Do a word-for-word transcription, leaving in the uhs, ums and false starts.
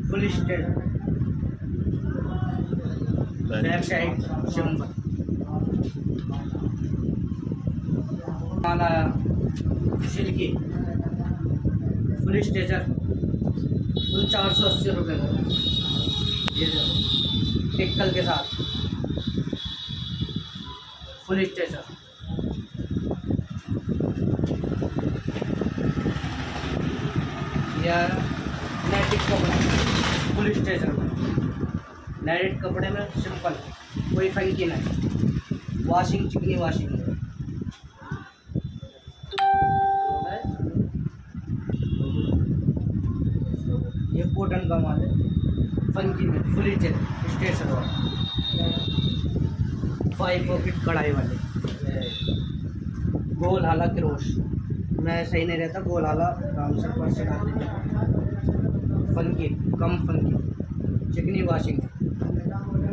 Full state, back side simple माला silky full stature full चार सौ अस्सी रुपये का। ये देखो टिक्कल के साथ फुल स्टेचर। या नेटिक कपड़ा फुल स्टेचर में, नेटिक कपड़े में सिंपल, कोई फंकी नहीं, वॉशिंग चिकनी वॉशिंग है। ये कॉटन का माल है, फंकी में फुल स्टेचर वाला, फाइव पॉकेट कढ़ाई वाले, गोल हाला क्रोश मैं सही नहीं रहता, गोल हाला आराम से पर से डाल देते, फंकी कम फंकी चिकनी वॉशिंग।